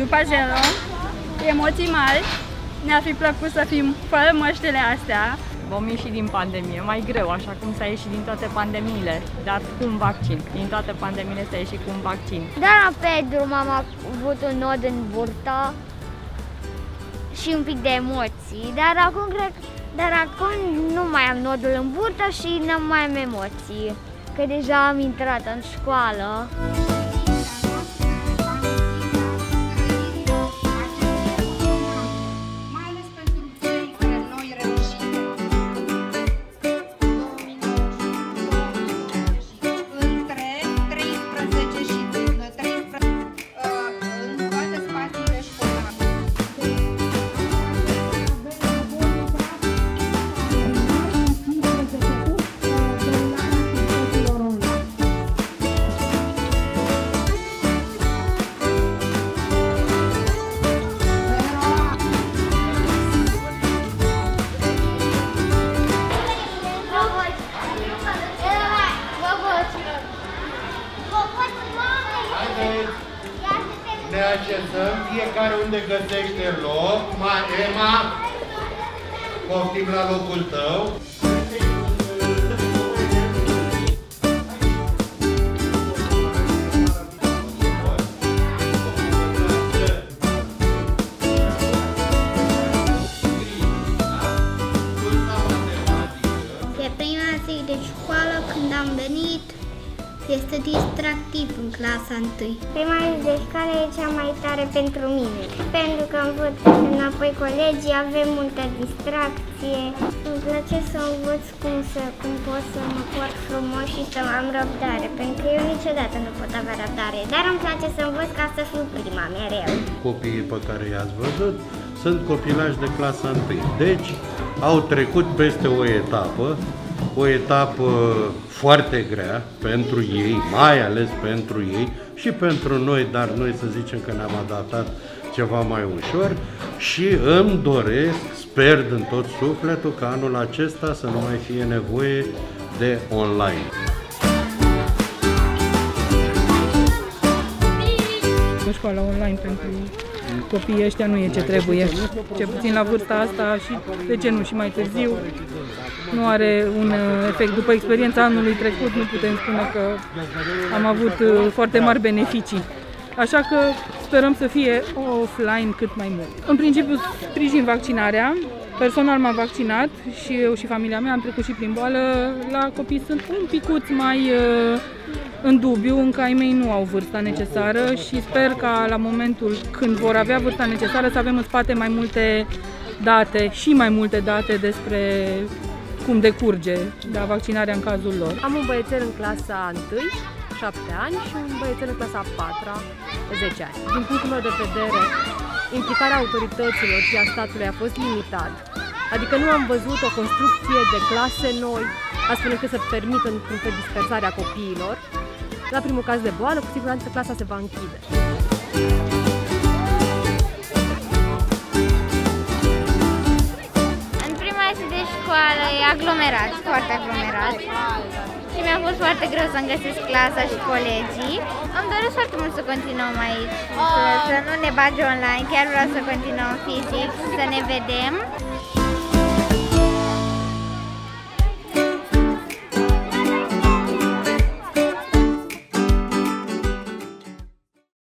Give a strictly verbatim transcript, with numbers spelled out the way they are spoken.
Pajero, emoții mari. Ne-ar fi plăcut să fim fără măștile astea. Vom ieși din pandemie, mai greu, așa cum s-a ieșit din toate pandemiile, dar cu un vaccin. Din toate pandemiile s-a ieșit cu un vaccin. Dar pe drum am avut un nod în burtă și un pic de emoții, dar acum cred, dar acum nu mai am nodul în burtă și nu mai am emoții, că deja am intrat în școală. Ne așezăm, fiecare unde găsește loc. Mai Emma, poftim la locul tău. E prima zi de școală când am venit. Este distractiv în clasa întâi. Prima zi de școală e cea mai tare pentru mine, pentru că învăț înapoi colegii, avem multă distracție. Îmi place să învăț cum, să, cum pot să mă port frumos și să am răbdare, pentru că eu niciodată nu pot avea răbdare, dar îmi place să învăț ca să fiu prima mereu. Copiii pe care i-ați văzut sunt copilași de clasa întâi, deci au trecut peste o etapă, o etapă foarte grea pentru ei, mai ales pentru ei și pentru noi, dar noi să zicem că ne-am adaptat ceva mai ușor și îmi doresc, sper din tot sufletul, că anul acesta să nu mai fie nevoie de online. Școala online pentru copiii ăștia nu e ce trebuie, ce puțin la vârsta asta și de ce nu și mai târziu. Nu are un efect. După experiența anului trecut nu putem spune că am avut foarte mari beneficii. Așa că sperăm să fie offline cât mai mult. În principiu sprijin vaccinarea. Personal m-am vaccinat și eu și familia mea am trecut și prin boală. La copii sunt un picuț mai în dubiu, încă ai mei nu au vârsta necesară și sper ca la momentul când vor avea vârsta necesară să avem în spate mai multe date și mai multe date despre cum decurge da, vaccinarea în cazul lor. Am un băiețel în clasa întâi, șapte ani, și un băiețel în clasa a patra, zece ani. Din punctul meu de vedere, implicarea autorităților și a statului a fost limitat. Adică nu am văzut o construcție de clase noi, astfel încât să permită într-un fel dispersarea copiilor. La primul caz de boală, cu siguranță clasa se va închide. În prima zi de școală e aglomerat, foarte aglomerat. Și mi-a fost foarte greu să-mi găsesc clasa și colegii. Îmi doresc foarte mult să continuăm aici, să, să nu ne bage online, chiar vreau să continuăm fizic, să ne vedem.